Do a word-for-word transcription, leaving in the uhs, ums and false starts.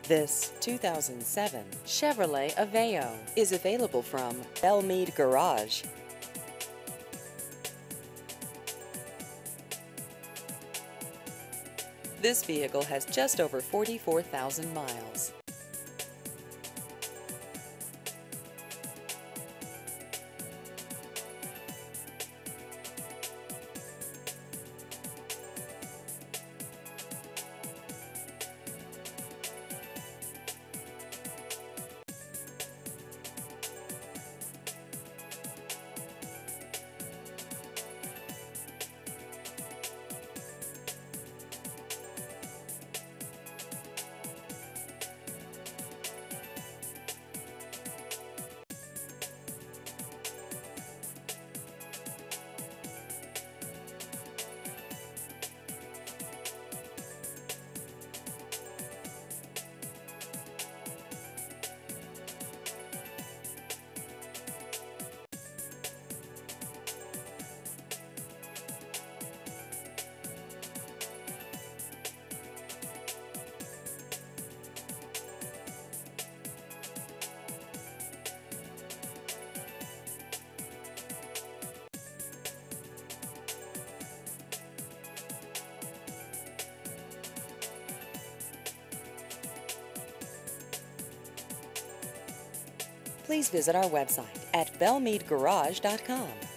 This two thousand seven Chevrolet Aveo is available from Belmead Garage. This vehicle has just over forty-four thousand miles. Please visit our website at belmead garage dot com.